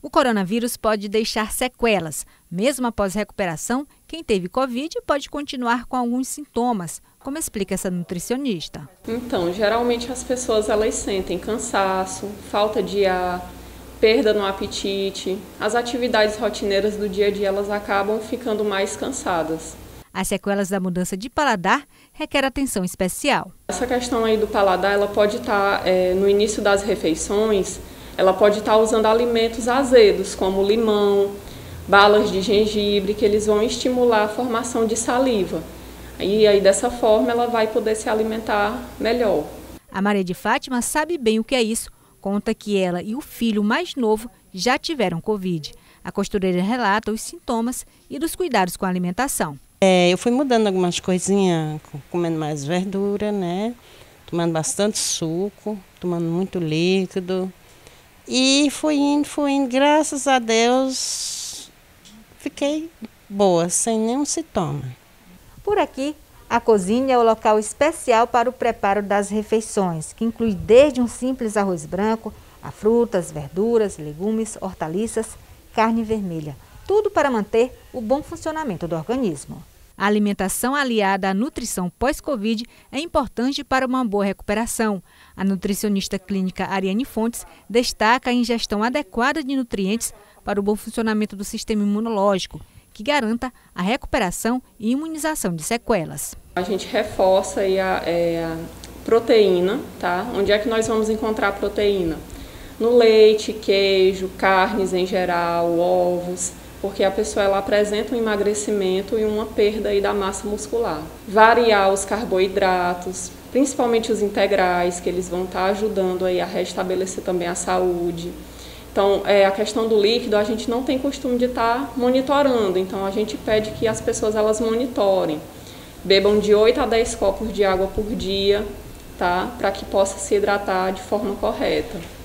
O coronavírus pode deixar sequelas. Mesmo após recuperação, quem teve Covid pode continuar com alguns sintomas, como explica essa nutricionista. Então, geralmente as pessoas elas sentem cansaço, falta de ar, perda no apetite. As atividades rotineiras do dia a dia elas acabam ficando mais cansadas. As sequelas da mudança de paladar requer atenção especial. Essa questão aí do paladar, ela pode estar no início das refeições, ela pode estar usando alimentos azedos, como limão, balas de gengibre, que eles vão estimular a formação de saliva. E aí, dessa forma, ela vai poder se alimentar melhor. A Maria de Fátima sabe bem o que é isso. Conta que ela e o filho mais novo já tiveram Covid. A costureira relata os sintomas e dos cuidados com a alimentação. Eu fui mudando algumas coisinhas, comendo mais verdura, né? Tomando bastante suco, tomando muito líquido. E fui indo, graças a Deus, fiquei boa, sem nenhum sintoma. Por aqui, a cozinha é o local especial para o preparo das refeições, que inclui desde um simples arroz branco, a frutas, verduras, legumes, hortaliças, carne vermelha. Tudo para manter o bom funcionamento do organismo. A alimentação aliada à nutrição pós-Covid é importante para uma boa recuperação. A nutricionista clínica Ariane Fontes destaca a ingestão adequada de nutrientes para o bom funcionamento do sistema imunológico, que garanta a recuperação e imunização de sequelas. A gente reforça aí a proteína, tá? Onde é que nós vamos encontrar a proteína? No leite, queijo, carnes em geral, ovos, porque a pessoa ela apresenta um emagrecimento e uma perda aí da massa muscular. Variar os carboidratos, principalmente os integrais, que eles vão estar ajudando aí a restabelecer também a saúde. Então, a questão do líquido, a gente não tem costume de estar monitorando, então a gente pede que as pessoas elas monitorem. Bebam de 8 a 10 copos de água por dia, tá? Para que possa se hidratar de forma correta.